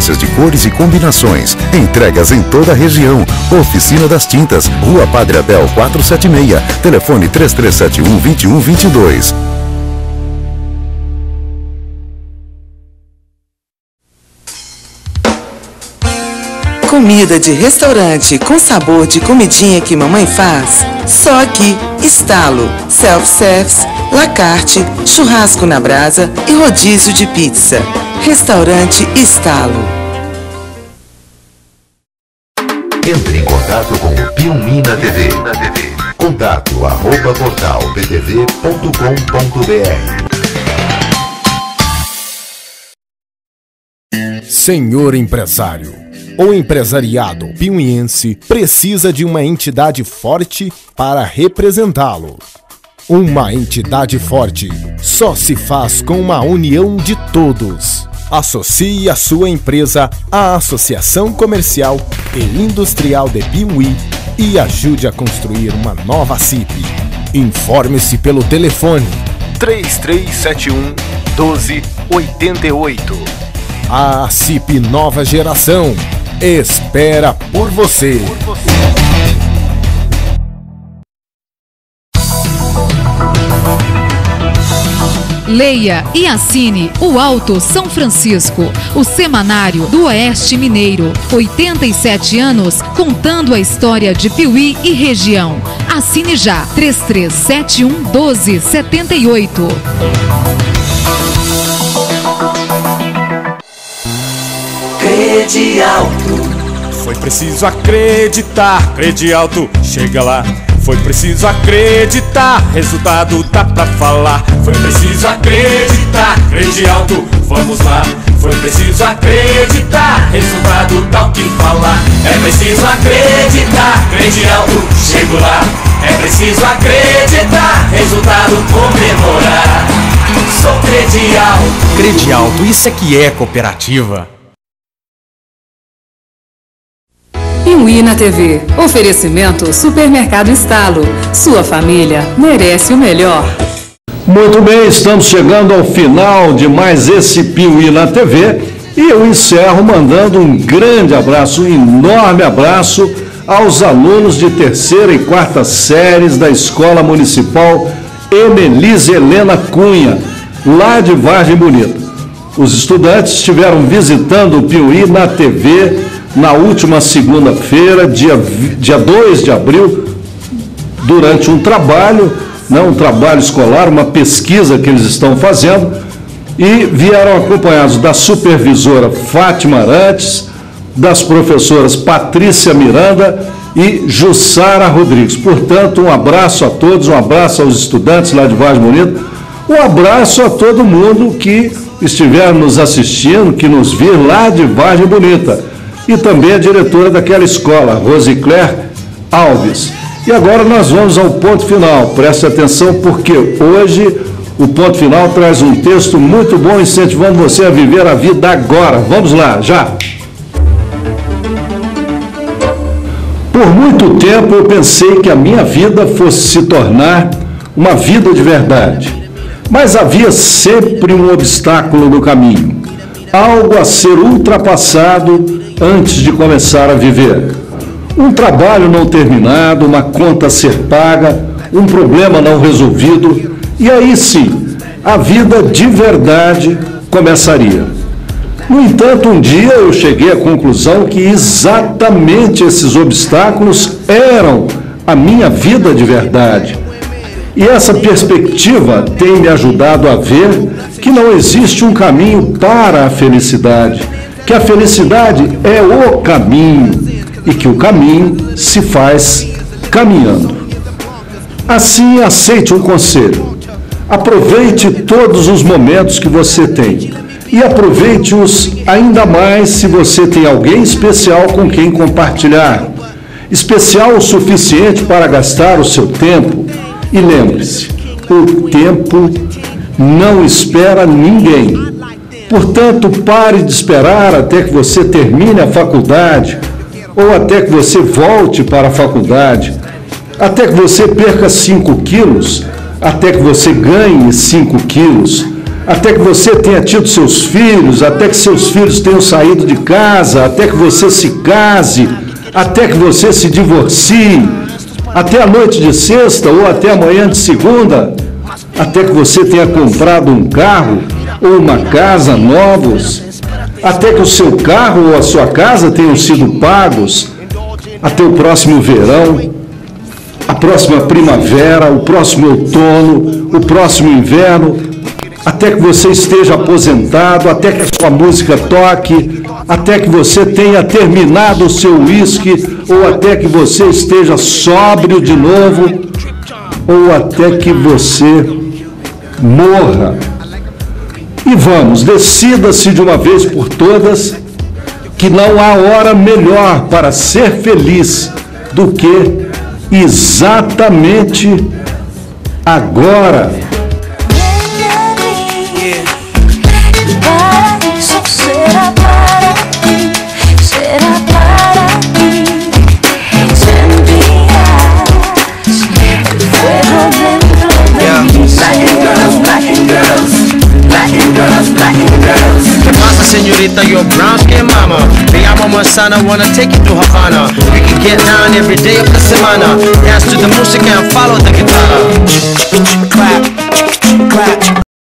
preferências de cores e combinações. Entregas em toda a região. Oficina das Tintas, Rua Padre Abel 476. Telefone 3371-2122. Comida de restaurante com sabor de comidinha que mamãe faz? Só aqui. Estalo, self-service, la carte, churrasco na brasa e rodízio de pizza. Restaurante Estalo. Entre em contato com o Piumina TV. Contato@portalptv.com.br. Senhor empresário, o empresariado piuiense precisa de uma entidade forte para representá-lo. Uma entidade forte só se faz com uma união de todos. Associe a sua empresa à Associação Comercial e Industrial de Piuí e ajude a construir uma nova CIP. Informe-se pelo telefone 3371-1288. A CIP Nova Geração espera por você. Leia e assine o Alto São Francisco, o semanário do Oeste Mineiro. 87 anos contando a história de Piuí e região. Assine já, 3371-1278. Credialto. Foi preciso acreditar, Credialto, chega lá. Foi preciso acreditar, resultado dá pra falar. Foi preciso acreditar, Credialto, vamos lá. Foi preciso acreditar, resultado dá o que falar. É preciso acreditar, Credialto, chego lá. É preciso acreditar, resultado comemorar. Sou Credialto. Credialto, isso é que é cooperativa. Piuí na TV. Oferecimento Supermercado Estalo. Sua família merece o melhor. Muito bem, estamos chegando ao final de mais esse Piuí na TV e eu encerro mandando um grande abraço, um enorme abraço aos alunos de 3ª e 4ª séries da Escola Municipal Emelise Helena Cunha, lá de Vargem Bonita. Os estudantes estiveram visitando o Piuí na TV na última segunda-feira, dia 2 de abril, durante um trabalho escolar, uma pesquisa que eles estão fazendo, e vieram acompanhados da supervisora Fátima Arantes, das professoras Patrícia Miranda e Jussara Rodrigues. Portanto, um abraço a todos, um abraço aos estudantes lá de Vargem Bonita, um abraço a todo mundo que estiver nos assistindo, que nos vir lá de Vargem Bonita. E também a diretora daquela escola, Rosicler Alves. E agora nós vamos ao ponto final. Preste atenção porque hoje o ponto final traz um texto muito bom incentivando você a viver a vida agora. Vamos lá, já! Por muito tempo eu pensei que a minha vida fosse se tornar uma vida de verdade. Mas havia sempre um obstáculo no caminho. Algo a ser ultrapassado antes de começar a viver. Um trabalho não terminado, uma conta a ser paga, um problema não resolvido, e aí sim, a vida de verdade começaria. No entanto, um dia eu cheguei à conclusão que exatamente esses obstáculos eram a minha vida de verdade. E essa perspectiva tem me ajudado a ver que não existe um caminho para a felicidade, que a felicidade é o caminho e que o caminho se faz caminhando. Assim, aceite um conselho. Aproveite todos os momentos que você tem e aproveite-os ainda mais se você tem alguém especial com quem compartilhar. Especial o suficiente para gastar o seu tempo. E lembre-se, o tempo não espera ninguém. Portanto, pare de esperar até que você termine a faculdade, ou até que você volte para a faculdade, até que você perca 5 quilos, até que você ganhe 5 quilos, até que você tenha tido seus filhos, até que seus filhos tenham saído de casa, até que você se case, até que você se divorcie, até a noite de sexta ou até a manhã de segunda, até que você tenha comprado um carro ou uma casa novos, até que o seu carro ou a sua casa tenham sido pagos, até o próximo verão, a próxima primavera, o próximo outono, o próximo inverno, até que você esteja aposentado, até que a sua música toque, até que você tenha terminado o seu uísque, ou até que você esteja sóbrio de novo, ou até que você morra. E vamos, decida-se de uma vez por todas que não há hora melhor para ser feliz do que exatamente agora. ¿Qué pasa, señorita? Your brown skin mama. Me llamo Manzana, wanna take you to Havana. We can get down every day of the semana. Dance to the music and follow the guitar.